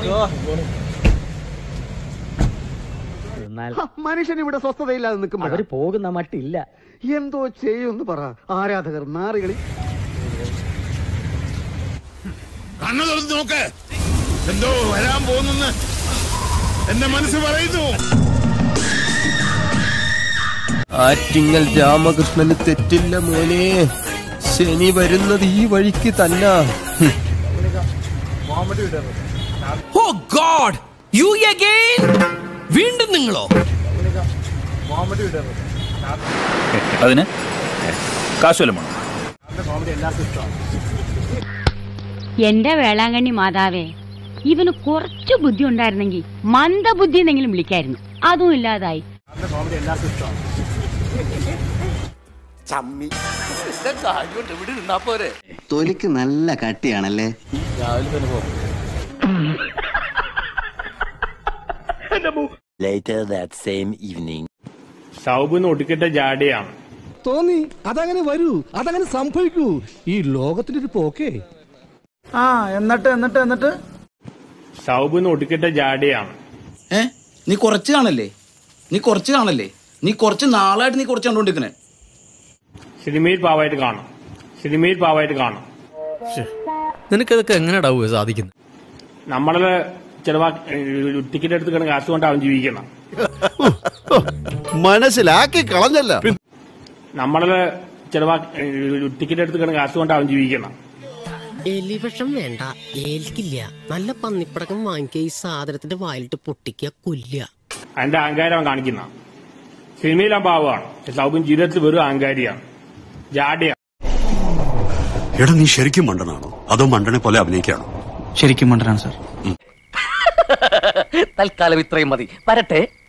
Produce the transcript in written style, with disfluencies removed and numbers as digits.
മനുഷ്യൻ ഇവിടെ സ്വസ്ഥതയില്ലാതെ നിൽക്കുമ്പോൾ അവര് പോകുന്ന മട്ടില്ല. എന്തോ ചെയ്യുമെന്ന് പറ. ആരാധകർ നാറികളി കണ്ണു തുറന്ന് നോക്ക്, എന്തോ വരാൻ പോകുന്നെന്ന് എന്റെ മനസ്സ് പറയുന്നു. ആറ്റിങ്ങൽ രാമകൃഷ്ണന് തെറ്റില്ല മോനെ, ശനി വരുന്നത് ഈ വഴിക്ക് തന്നെ. Oh God! You again? വീണ്ടും നിങ്ങളോ? അതിന് കാശുവല്ലം വേണം. എന്റെ വേളാങ്കണ്ണി മാതാവേ, ഇവന് കുറച്ചു ബുദ്ധി ഉണ്ടായിരുന്നെങ്കിൽ മന്ദബുദ്ധി എന്നെങ്കിലും വിളിക്കായിരുന്നു. അതും ഇല്ലാതായി. തൊലിക്ക് നല്ല കട്ടിയാണല്ലേ. Later that same evening. Soubin ഒടുക്കിട്ട ജാടിയാണ് തോന്നി. അതങ്ങനെ വരൂ, അതങ്ങനെ സംഭവിക്കൂ. ഈ ലോകത്തിന്റെ ഒരു പോക്കേ. എന്നിട്ട് സൗബിന് ഒടുക്കിട്ട ജാടിയാണ്. നീ കുറച്ച് കാണല്ലേ, നീ കുറച്ച് നാളായിട്ട് നീ കുറച്ച് കണ്ടോണ്ടിരിക്കണേ. സിനിമയിൽ പാവായിട്ട് കാണും. നിനക്കതൊക്കെ എങ്ങനെയാ സാധിക്കുന്നത്? നമ്മള് ചിലവാ ടിക്കറ്റ് എടുത്ത് കാശ് കൊണ്ട് അവൻ ജീവിക്കണം. മനസ്സിലാക്കി കളഞ്ഞല്ല. നമ്മള് ചിലവാ ടിക്കറ്റ് എടുത്ത് കാശ് കൊണ്ട് അവൻ ജീവിക്കണം. എലിവിഷം വേണ്ട, ഏൽക്കില്ല. നല്ല പന്നിപ്പടക്കം വാങ്ങിക്കുക, ഈ സാധനത്തിന്റെ വായിലിട്ട് പൊട്ടിക്കുക, കൊല്ലുക. അതിന്റെ അഹങ്കാരം അവൻ കാണിക്കുന്ന. സിനിമയിലാൻ പാവമാണ്, സൗബിൻ ജീവിതത്തിൽ വെറും അഹങ്കാരിയാണ്, ജാടിയാണ്. എടാ, നീ ശരിക്കും മണ്ടനാണോ അതോ മണ്ടനെ പോലെ അഭിനയിക്കാണോ? ശരിക്കും മണ്ടനാണ് സാർ. തൽക്കാലം ഇത്രയും മതി. വരട്ടെ.